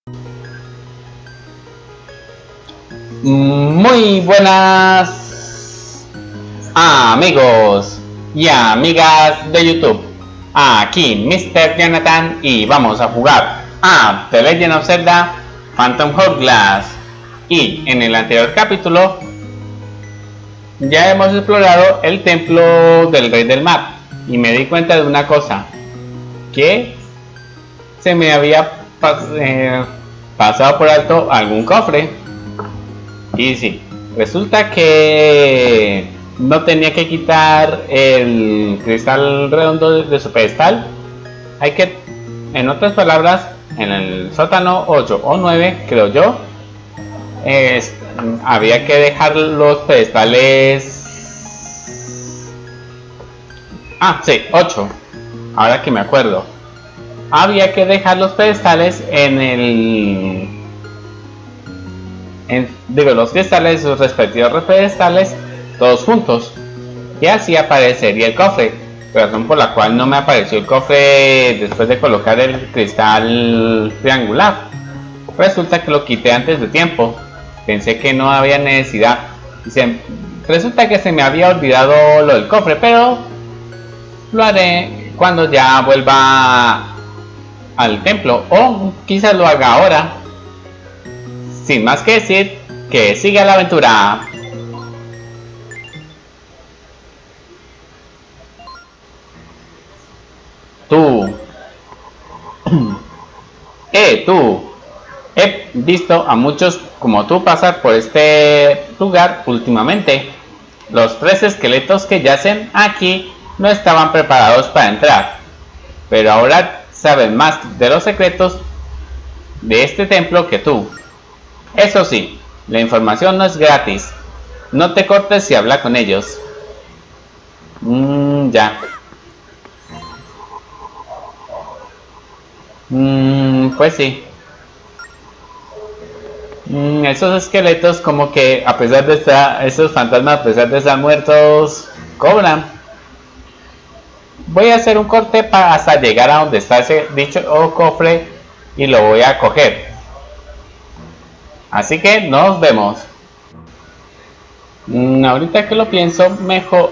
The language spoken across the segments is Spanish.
Muy buenas amigos y amigas de YouTube. Aquí Mr. Jonathan y vamos a jugar a The Legend of Zelda Phantom Hourglass. Y en el anterior capítulo ya hemos explorado el templo del Rey del Mar y me di cuenta de una cosa, que se me había pasado por alto algún cofre. Y sí, resulta que no tenía que quitar el cristal redondo de su pedestal. Hay que, en otras palabras, en el sótano 8 o 9, creo yo, había que dejar los pedestales. Sí, 8. Ahora que me acuerdo. Había que dejar los pedestales los cristales, sus respectivos pedestales, todos juntos, y así aparecería el cofre, razón por la cual no me apareció el cofre después de colocar el cristal triangular. Resulta que lo quité antes de tiempo, pensé que no había necesidad, resulta que se me había olvidado lo del cofre, pero lo haré cuando ya vuelva al templo, o quizás lo haga ahora. Sin más que decir, que siga la aventura. Tú. Tú. He visto a muchos como tú pasar por este lugar últimamente. Los 3 esqueletos que yacen aquí no estaban preparados para entrar, pero ahora saben más de los secretos de este templo que tú. Eso sí, la información no es gratis. No te cortes y habla con ellos. Ya. Pues sí. Esos esqueletos, como que a pesar de estar, esos fantasmas, a pesar de estar muertos, cobran. Voy a hacer un corte hasta llegar a donde está ese dicho cofre y lo voy a coger. Así que nos vemos. Ahorita que lo pienso, mejor...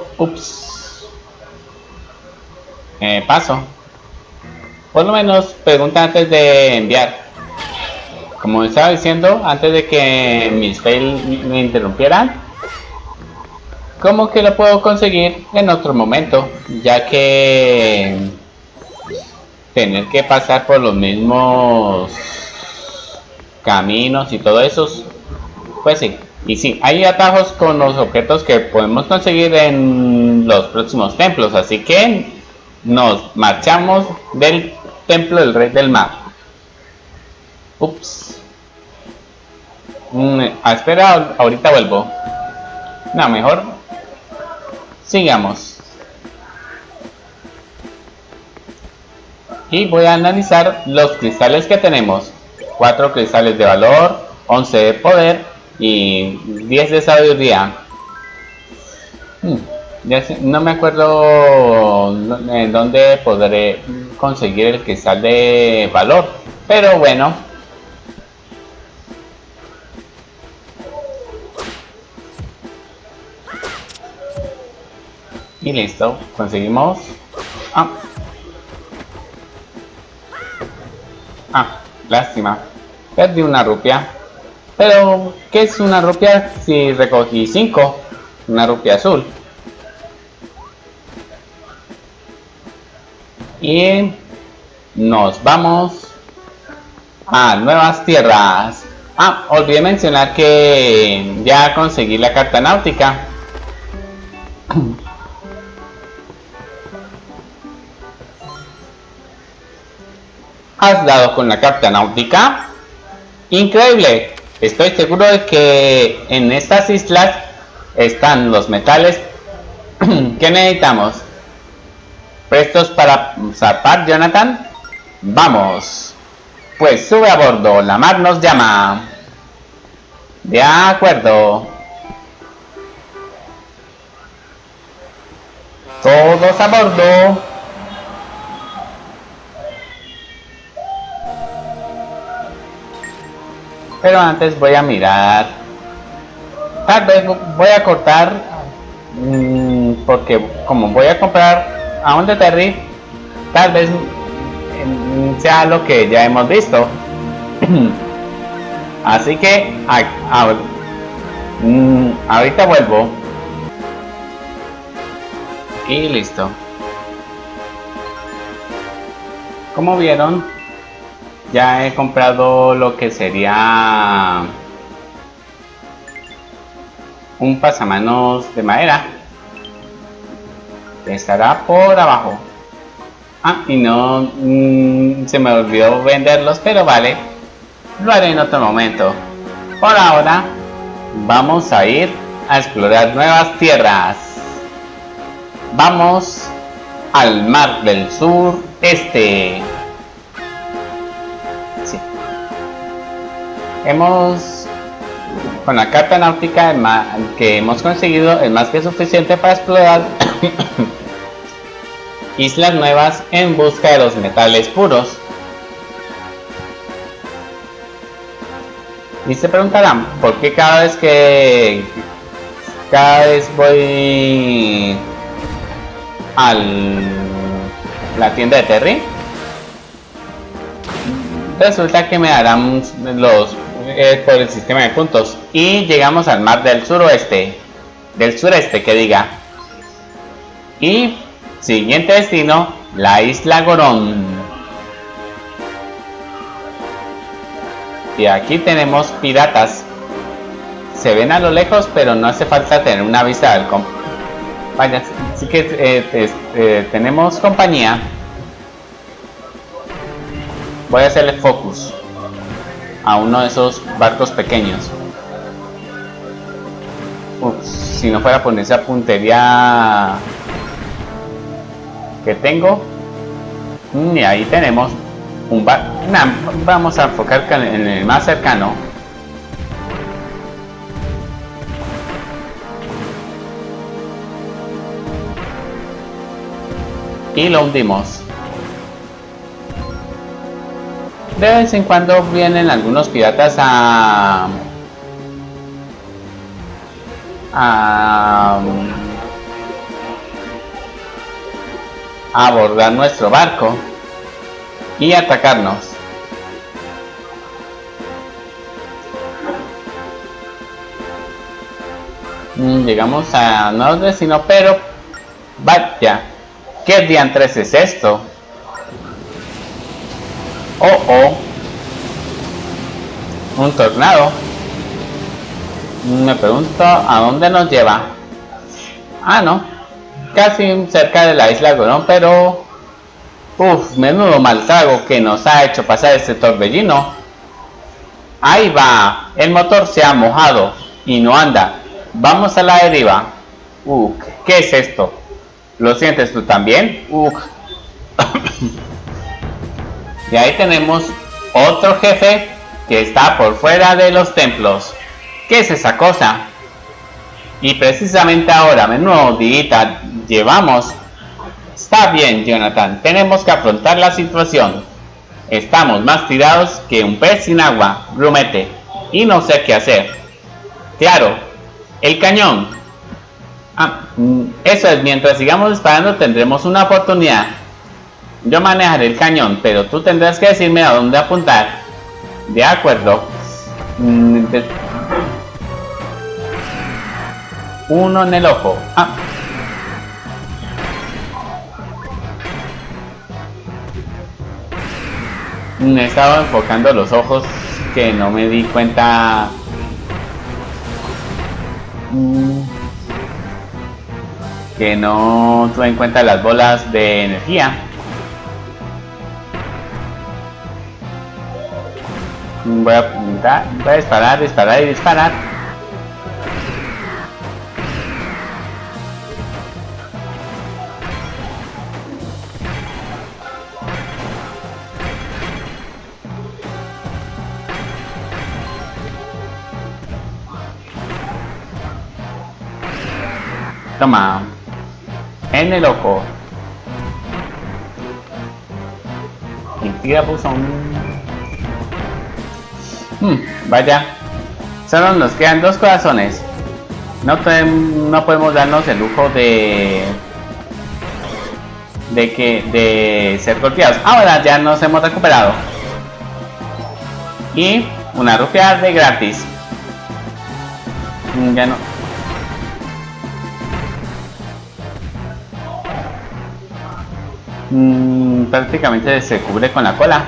paso. Por lo menos pregunta antes de enviar. Como estaba diciendo, antes de que mis fails me interrumpieran, ¿cómo que lo puedo conseguir en otro momento? Ya que tener que pasar por los mismos caminos y todo eso, pues sí. Y sí, hay atajos con los objetos que podemos conseguir en los próximos templos, así que nos marchamos del templo del Rey del Mar. Espera, ahorita vuelvo. No, mejor sigamos. Y voy a analizar los cristales que tenemos. 4 cristales de valor, 11 de poder y 10 de sabiduría. No me acuerdo en dónde podré conseguir el cristal de valor, pero bueno. Y listo, conseguimos. Lástima, perdí una rupia. Pero, ¿qué es una rupia si recogí 5? Una rupia azul. Y nos vamos a nuevas tierras. Olvidé mencionar que ya conseguí la carta náutica. ¿Has dado con la carta náutica? Increíble. Estoy seguro de que en estas islas están los metales que necesitamos. ¿Prestos para zarpar, Jonathan? ¡Vamos! Pues sube a bordo, la mar nos llama. De acuerdo. Todos a bordo. Pero antes voy a mirar. Tal vez voy a cortar. Porque como voy a comprar a un de Terry, tal vez sea lo que ya hemos visto. Así que ahorita vuelvo. Y listo. Como vieron, ya he comprado lo que sería un pasamanos de madera. Estará por abajo. Y no se me olvidó venderlos, pero vale, lo haré en otro momento. Por ahora vamos a ir a explorar nuevas tierras. Vamos al mar del sur este. Sí. Con la carta náutica que hemos conseguido es más que suficiente para explorar islas nuevas en busca de los metales puros. Y se preguntarán por qué cada vez voy a la tienda de Terry, resulta que me darán por el sistema de puntos. Y llegamos al mar del sureste que diga. Y siguiente destino, la isla Gorón. Y aquí tenemos piratas. Se ven a lo lejos, pero no hace falta tener una vista del campo. Vaya, así que tenemos compañía. Voy a hacerle focus a uno de esos barcos pequeños. Si no fuera por esa puntería que tengo. Y ahí tenemos un barco. Vamos a enfocar en el más cercano. Y lo hundimos. De vez en cuando vienen algunos piratas a abordar nuestro barco y atacarnos. Llegamos a nuevos destinos, pero vaya, ¿qué diantres es esto? Un tornado. Me pregunto a dónde nos lleva. No, casi cerca de la isla Gorón, pero menudo mal trago que nos ha hecho pasar este torbellino. Ahí va, el motor se ha mojado y no anda. Vamos a la deriva. ¿Qué es esto? ¿Lo sientes tú también? Y ahí tenemos otro jefe que está por fuera de los templos. ¿Qué es esa cosa? Y precisamente ahora, menudo día llevamos. Está bien, Jonathan, tenemos que afrontar la situación. Estamos más tirados que un pez sin agua, grumete, y no sé qué hacer. Claro, el cañón. Eso es, mientras sigamos disparando tendremos una oportunidad. Yo manejaré el cañón, pero tú tendrás que decirme a dónde apuntar. De acuerdo. Uno en el ojo. Me estaba enfocando los ojos que no me di cuenta. Que no tuve en cuenta las bolas de energía. Voy a apuntar, voy a disparar y disparar. Toma, en el ojo. Y tira buzón. Vaya. Solo nos quedan 2 corazones. No podemos darnos el lujo de ser golpeados. Ahora ya nos hemos recuperado. Y una rupia de gratis. Ya no. Prácticamente se cubre con la cola.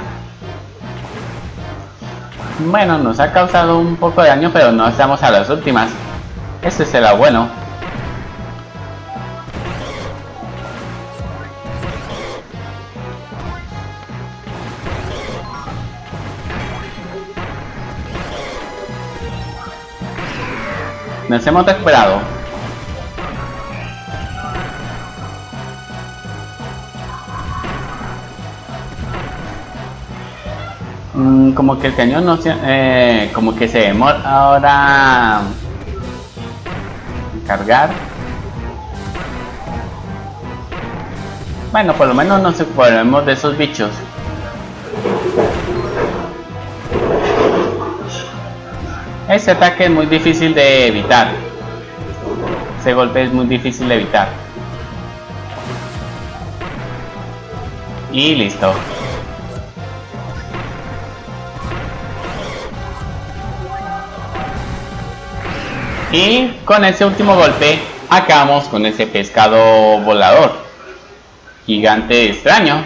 Bueno, nos ha causado un poco de daño, pero no estamos a las últimas. Ese será bueno. Nos hemos recuperado. Como que el cañón no se... como que se demora ahora en cargar. Bueno, por lo menos nos ocupamos de esos bichos. Ese ataque es muy difícil de evitar. Ese golpe es muy difícil de evitar. Y listo. Y con ese último golpe acabamos con ese pescado volador gigante extraño.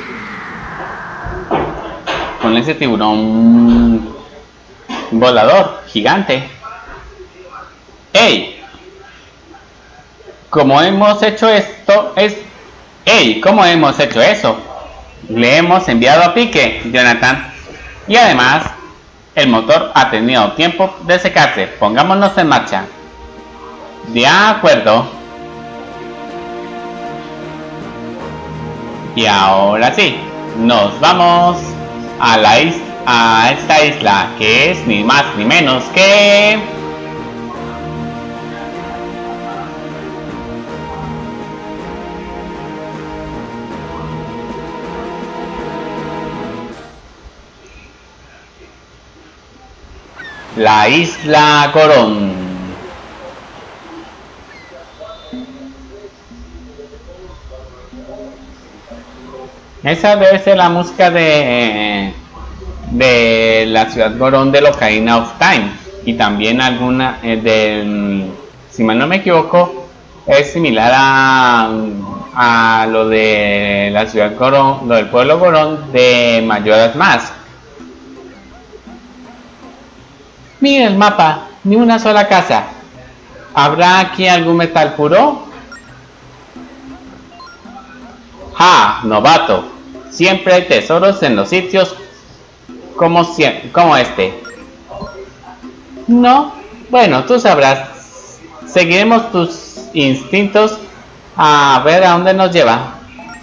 Con ese tiburón volador gigante. ¡Ey! ¿Cómo hemos hecho esto? ¿Cómo hemos hecho eso? Le hemos enviado a pique, Jonathan. Y además, el motor ha tenido tiempo de secarse. Pongámonos en marcha. De acuerdo. Y ahora sí, nos vamos a esta isla, que es ni más ni menos que la isla Gorón. Esa debe ser la música de la ciudad Gorón de Ocarina of Time, y también alguna si mal no me equivoco, es similar a lo de la ciudad Gorón, lo del pueblo Gorón de Majora's Mask. Mira el mapa, ni una sola casa. ¿Habrá aquí algún metal puro? ¡Ja, novato! Siempre hay tesoros en los sitios como este. No, bueno, tú sabrás. Seguiremos tus instintos a ver a dónde nos lleva.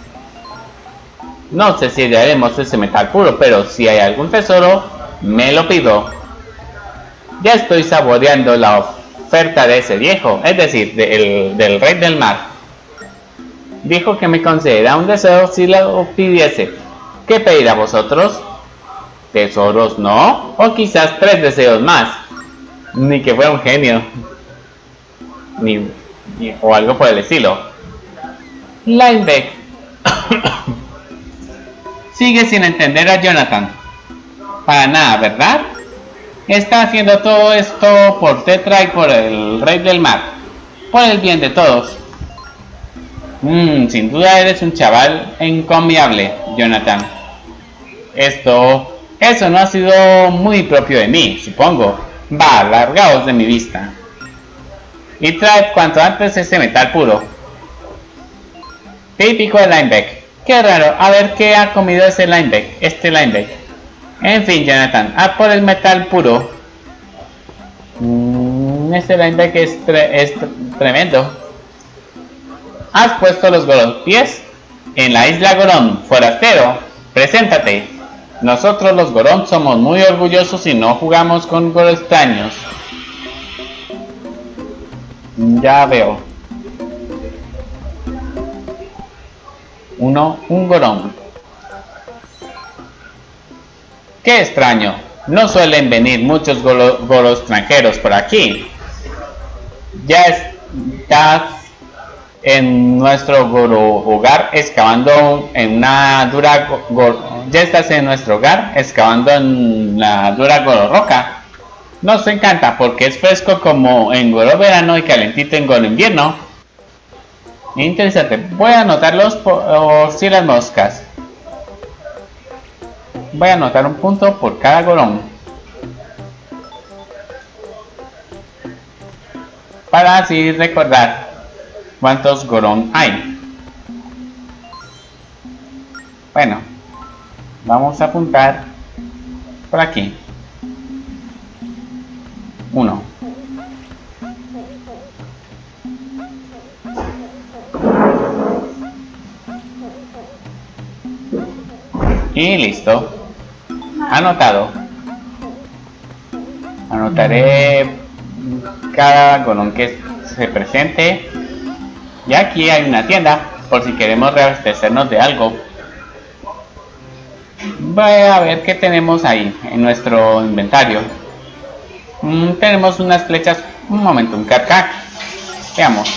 No sé si hallaremos ese metal puro, pero si hay algún tesoro, me lo pido. Ya estoy saboreando la oferta de ese viejo, es decir, del rey del mar. Dijo que me concederá un deseo si lo pidiese. ¿Qué pedirá vosotros? ¿Tesoros no? O quizás 3 deseos más. Ni que fuera un genio. O algo por el estilo. Linebeck sigue sin entender a Jonathan. Para nada, ¿verdad? Está haciendo todo esto por Tetra y por el rey del mar. Por el bien de todos. Sin duda eres un chaval encomiable, Jonathan. Eso no ha sido muy propio de mí, supongo. Va, largaos de mi vista. Y traed cuanto antes ese metal puro. Típico de Linebeck. Qué raro, a ver qué ha comido ese Linebeck, En fin, Jonathan, a por el metal puro. Este Linebeck es tremendo. ¿Has puesto los Gorón-pies? En la isla Gorón, forastero, preséntate. Nosotros los Gorón somos muy orgullosos y no jugamos con extraños. Ya veo. Un Gorón. ¡Qué extraño! No suelen venir muchos goro extranjeros por aquí. Ya estás en nuestro hogar excavando en una dura ya estás en nuestro hogar excavando en la dura goro roca. Nos encanta porque es fresco como en goro verano y calentito en goro invierno. Interesante. Voy a anotarlos por si las moscas. Voy a anotar un punto por cada gorón para así recordar cuántos gorón hay. Bueno, vamos a apuntar por aquí. 1. Y listo. Anotado. Anotaré cada gorón que se presente. Y aquí hay una tienda por si queremos reabastecernos de algo. Voy a ver qué tenemos ahí en nuestro inventario. Tenemos unas flechas. Un momento, un carcac. Veamos.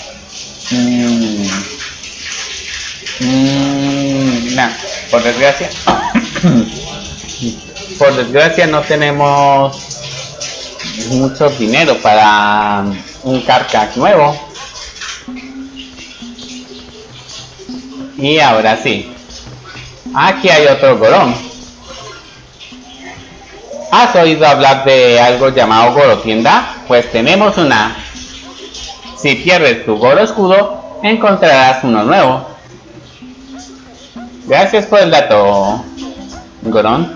Nah, por desgracia. Por desgracia no tenemos mucho dinero para un carcac nuevo. Y ahora sí. Aquí hay otro gorón. ¿Has oído hablar de algo llamado goro tienda? Pues tenemos una. Si pierdes tu goro escudo, encontrarás uno nuevo. Gracias por el dato, gorón.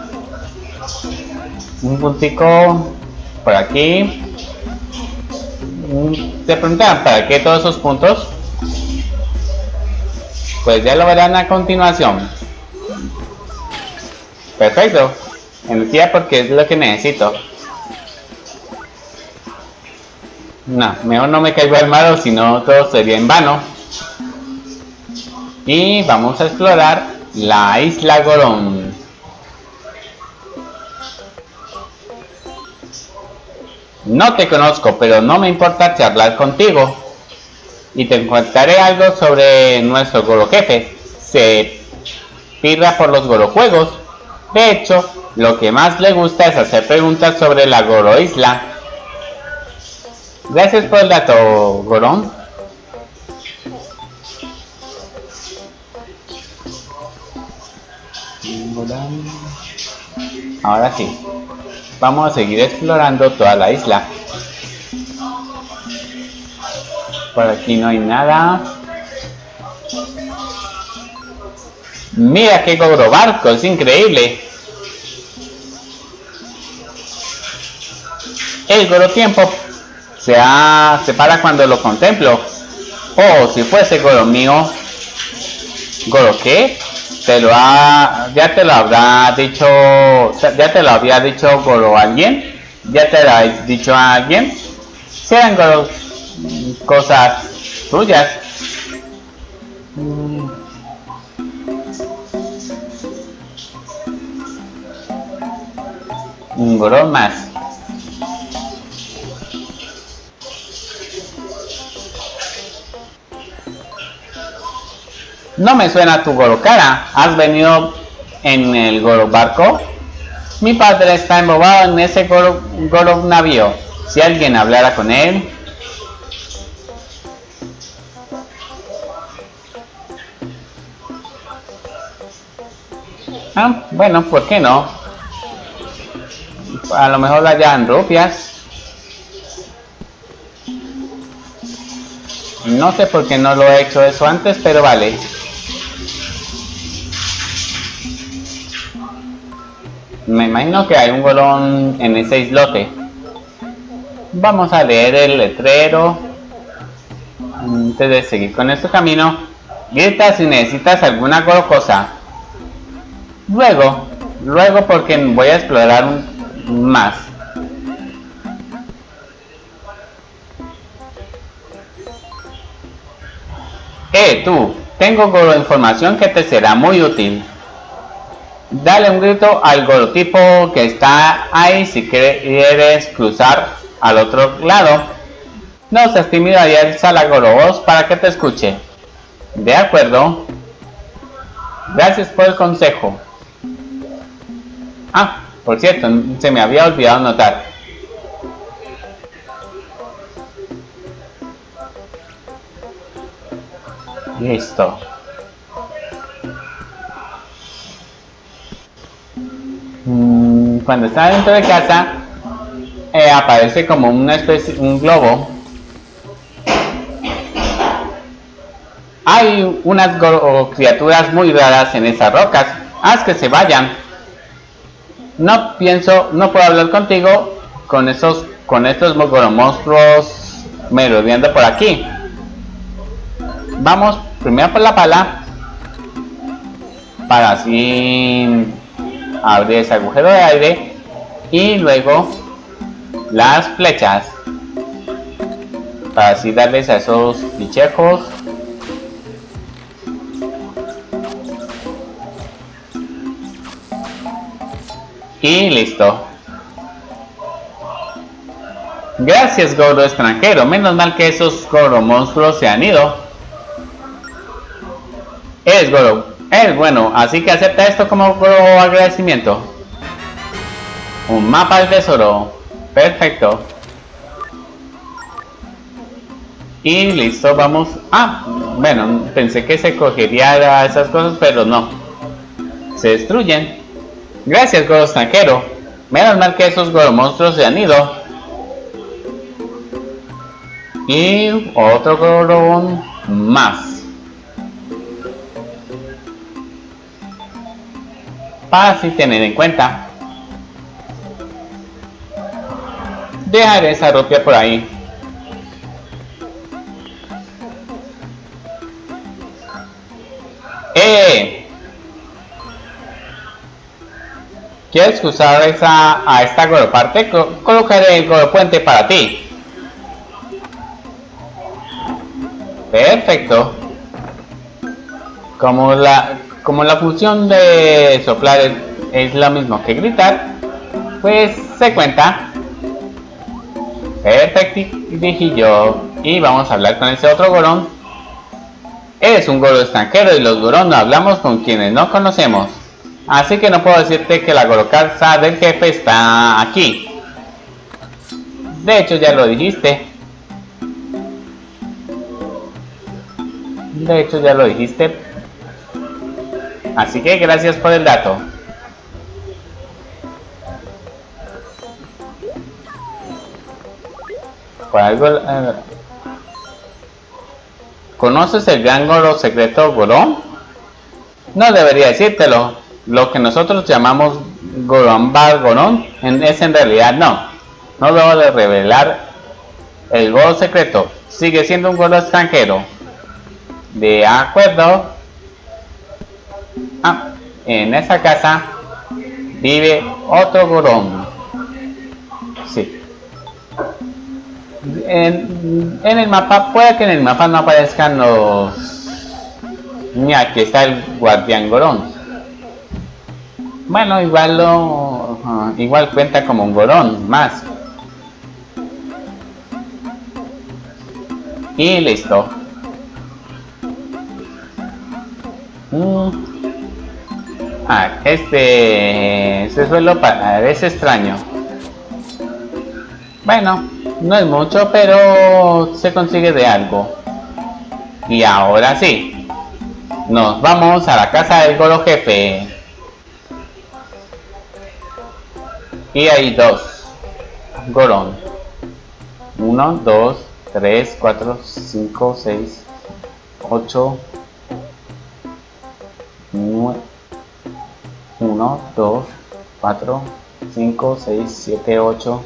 Un puntico por aquí. ¿Te preguntan para qué todos esos puntos? Pues ya lo verán a continuación. Perfecto. Energía porque es lo que necesito. No, mejor no me caigo al mar o si no todo sería en vano. Y vamos a explorar la isla Gorón. No te conozco, pero no me importa charlar contigo. Y te contaré algo sobre nuestro Goro jefe. Se pirra por los Goro juegos. De hecho, lo que más le gusta es hacer preguntas sobre la Goro isla. Gracias por el dato, Gorón. Ahora sí, vamos a seguir explorando toda la isla. Por aquí no hay nada. Mira qué Goro barco, es increíble. El Goro tiempo se para cuando lo contemplo. Oh, si fuese Goro mío. ¿Goro qué? Ya te lo habrá dicho. Ya te lo había dicho Goro alguien. Ya te lo has dicho a alguien. Sean Goro cosas tuyas. Un Goro más. No me suena tu Goro cara. ¿Has venido en el Goro barco? Mi padre está embobado en ese Goro navío. Si alguien hablara con él. Bueno, ¿por qué no? A lo mejor allá en rupias. No sé por qué no lo he hecho eso antes, pero vale. Me imagino que hay un golón en ese islote. Vamos a leer el letrero antes de seguir con este camino. Grita si necesitas alguna cosa. Luego porque voy a explorar más. Tú, tengo información que te será muy útil. Dale un grito al gorotipo que está ahí si quieres cruzar al otro lado. No seas tímido y alza la gorovoz para que te escuche. De acuerdo. Gracias por el consejo. Ah, por cierto, se me había olvidado notar. Listo. Cuando está dentro de casa, aparece como una especie, un globo. Hay unas criaturas muy raras en esas rocas. Haz que se vayan. No puedo hablar contigo con estos monstruos merodeando por aquí. Vamos primero por la pala para así abrir ese agujero de aire y luego las flechas para así darles a esos bichejos. Y listo. Gracias, Goro extranjero. Menos mal que esos Goro monstruos se han ido. Eres Goro. Eres bueno, así que acepta esto como Goro agradecimiento. Un mapa del tesoro. Perfecto. Y listo, vamos. Ah, bueno, pensé que se cogería esas cosas, pero no. Se destruyen. Gracias, Goro extranjero. Menos mal que esos Goro monstruos se han ido. Y otro Goro más. Para así tener en cuenta. Dejaré esa rupia por ahí. ¿Quieres usar a esta Goro parte? Colocaré el Goro puente para ti. Perfecto. Como la función de soplar es lo mismo que gritar, pues se cuenta. Perfecto, dije yo. Y vamos a hablar con ese otro Gorón. Eres un Goro extranjero y los Gorón no hablamos con quienes no conocemos. Así que no puedo decirte que la Goro casa del jefe está aquí. De hecho ya lo dijiste. Así que gracias por el dato. Por algo... ¿Conoces el gran Goro secreto Gorón? No debería decírtelo. Lo que nosotros llamamos Gorombar Gorón es en realidad no. No debo de revelar el Goro secreto. Sigue siendo un Goro extranjero. De acuerdo. Ah, en esa casa vive otro Gorón. Sí. En el mapa, puede que en el mapa no aparezcan los... Mira, aquí está el guardián Gorón. Bueno, igual cuenta como un Gorón más. Y listo. Este suelo parece extraño. Bueno, no es mucho, pero se consigue de algo. Y ahora sí, nos vamos a la casa del Goro jefe. Y hay dos Gorón. 1, 2, 3, 4, 5, 6, 8, 9, 1, 2, 4, 5, 6, 7, 8,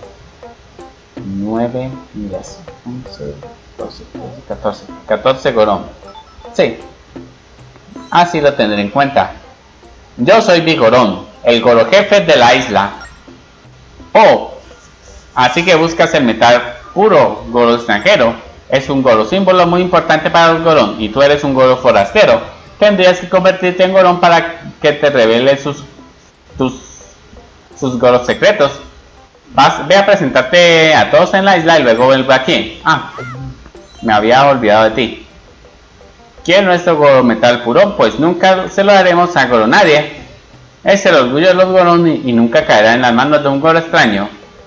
9, 10, 11, 12, 14. 14 Gorón. Sí. Así lo tendré en cuenta. Yo soy Vigorón, el Goro jefe de la isla. Oh, así que buscas el metal puro, Goro extranjero. Es un Goro símbolo muy importante para los Gorón y tú eres un Goro forastero. Tendrías que convertirte en Gorón para que te revele sus sus goros secretos. Ve a presentarte a todos en la isla y luego vuelve aquí. Ah, me había olvidado de ti. ¿Quiere nuestro Goro metal puro? Pues nunca se lo daremos a Goro nadie. Es el orgullo de los Goron y nunca caerá en las manos de un Goro extraño.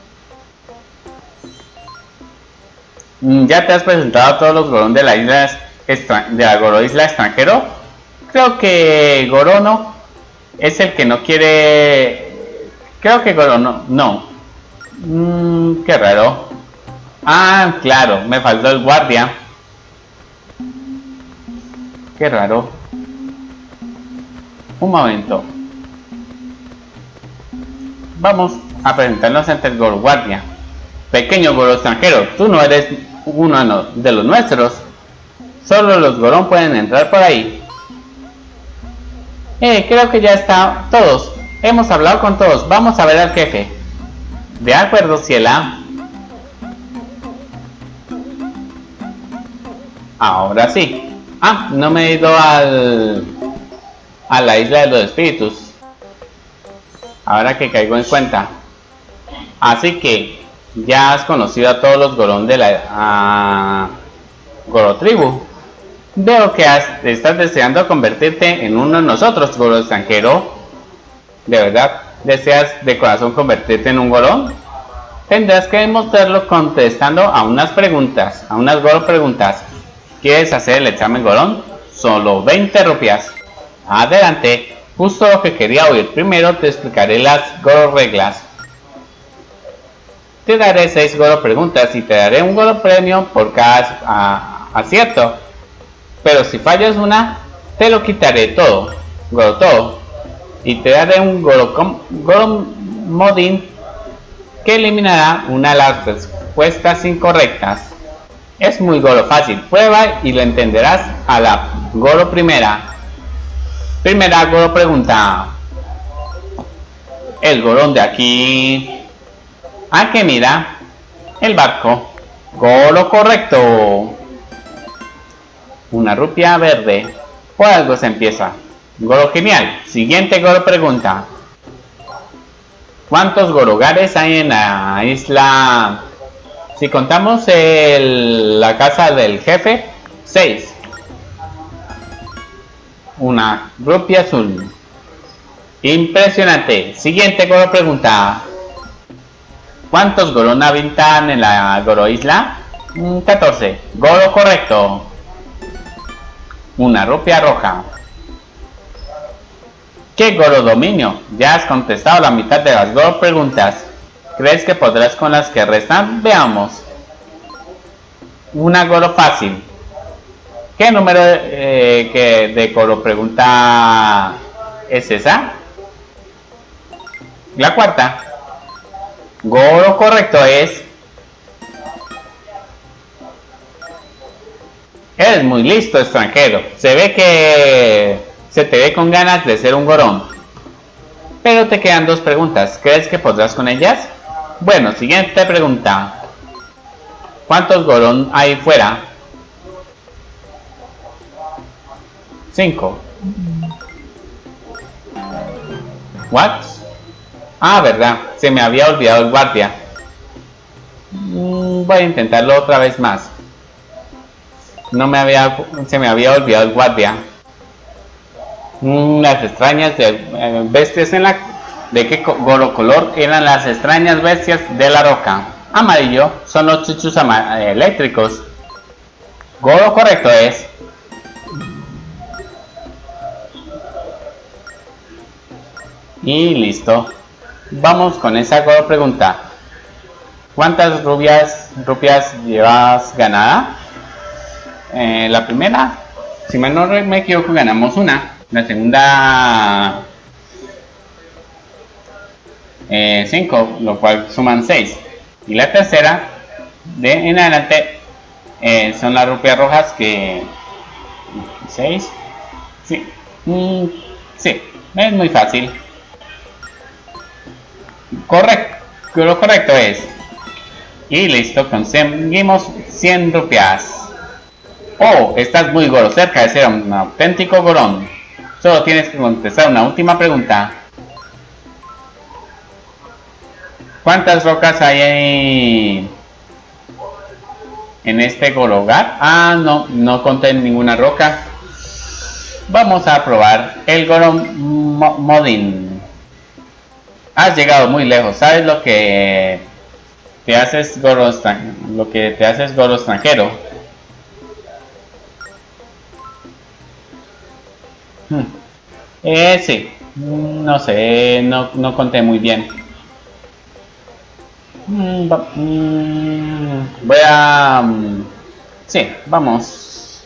¿Ya te has presentado a todos los Goron de la isla de la Goro Isla extranjero? Creo que Gorono es el que no quiere... Creo que Gorono... No. Qué raro. Ah, claro, me faltó el guardia. Qué raro. Un momento. Vamos a presentarnos ante el Goro Guardia. Pequeño Goro extranjero, tú no eres uno de los nuestros. Solo los Goron pueden entrar por ahí. Creo que ya está todos. Hemos hablado con todos. Vamos a ver al jefe. De acuerdo, Ciela. Ahora sí. Ah, no me he ido a la isla de los espíritus. Ahora que caigo en cuenta. Así que ya has conocido a todos los Goron de la Goro Tribu. Veo que estás deseando convertirte en uno de nosotros, Goro extranjero. ¿De verdad deseas de corazón convertirte en un Goron? Tendrás que demostrarlo contestando a unas preguntas, a unas Goro preguntas. ¿Quieres hacer el examen Goron? Solo 20 rupias. Adelante, justo lo que quería oír. Primero te explicaré las Goro reglas. Te daré 6 Goro preguntas y te daré un Goro premio por cada acierto. Pero si fallas una, te lo quitaré todo, Goro todo. Y te daré un Goro Modin que eliminará una de las respuestas incorrectas. Es muy Goro fácil, prueba y lo entenderás a la Goro primera. Primera Goro pregunta. El Goron de aquí. ¿A qué mira? El barco. Goro correcto. Una rupia verde. Por algo se empieza. Goro genial. Siguiente Goro pregunta. ¿Cuántos Gorogares hay en la isla? Si contamos la casa del jefe, 6. Una rupia azul. Impresionante. Siguiente Goro pregunta. ¿Cuántos Goron habitan en la Goro Isla? 14. Goro correcto. Una rupia roja. ¿Qué Goro dominio? Ya has contestado la mitad de las Goro preguntas. ¿Crees que podrás con las que restan? Veamos. Una Goro fácil. ¿Qué número de Goro pregunta es esa? La cuarta. Goro correcto es. Eres muy listo, extranjero. Se ve que se te ve con ganas de ser un Goron. Pero te quedan 2 preguntas. ¿Crees que podrás con ellas? Bueno, siguiente pregunta. ¿Cuántos Goron hay fuera? 5. ¿What? Ah, verdad. Se me había olvidado el guardia. Voy a intentarlo otra vez más. Se me había olvidado el guardia. Las extrañas bestias ¿de qué Goro color eran las extrañas bestias de la roca? Amarillo son los chuchus eléctricos. Goro correcto es. Y listo. Vamos con esa Goro pregunta. ¿Cuántas rupias llevas ganada? La primera, si mal no me equivoco, ganamos una. La segunda 5, lo cual suman 6. Y la tercera, de en adelante, son las rupias rojas que... 6. Sí. Sí, es muy fácil. Correcto. Lo correcto es. Y listo, conseguimos 100 rupias. Oh, estás muy Goro cerca de ser un auténtico Goron. Solo tienes que contestar una última pregunta. ¿Cuántas rocas hay ahí en este Gorogar? Ah, no conté ninguna roca. Vamos a probar el Goromodin. Has llegado muy lejos. ¿Sabes lo que te haces Goro extranjero? Sí. No sé, no conté muy bien. Voy a... sí, vamos.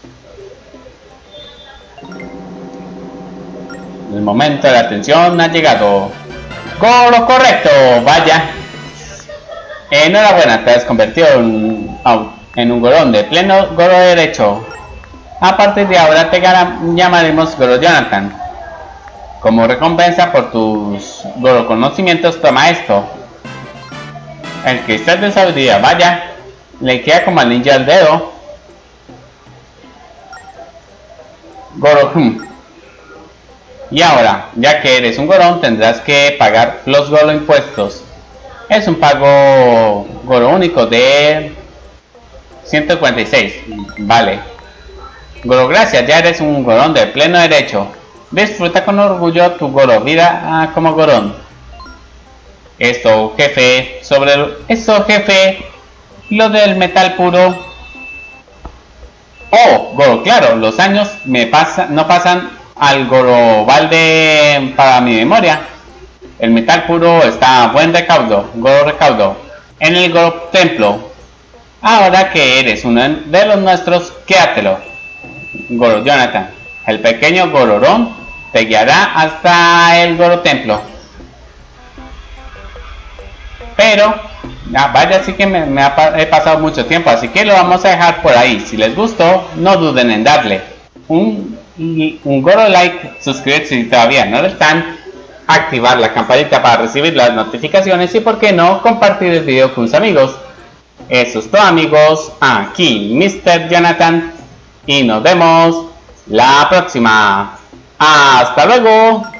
El momento de la atención ha llegado. ¡Goro correcto! Vaya. Enhorabuena, te has convertido en un Gorón de pleno Goro derecho. A partir de ahora te llamaremos Goro Jonathan. Como recompensa por tus Goro conocimientos, toma esto. El cristal de sabiduría, vaya. Le queda como al ninja al dedo. Goro. Y ahora, ya que eres un Gorón, tendrás que pagar los Goro impuestos. Es un pago Goro único de 146. Vale. Goro, gracias, ya eres un Gorón de pleno derecho. Disfruta con orgullo tu Goro vida como Gorón. Eso, jefe, jefe, lo del metal puro. Oh, Goro, claro, los años no pasan al Goro balde para mi memoria. El metal puro está a buen recaudo, Goro recaudo, en el Goro templo. Ahora que eres uno de los nuestros, quédatelo. Goro Jonathan, el pequeño Gororón te guiará hasta el Goro templo. Pero, vaya, sí que he pasado mucho tiempo, así que lo vamos a dejar por ahí. Si les gustó, no duden en darle un Goro like, suscribirse si todavía no lo están, activar la campanita para recibir las notificaciones y, por qué no, compartir el video con sus amigos. Eso es todo, amigos. Aquí Mr. Jonathan y nos vemos la próxima. ¡Hasta luego!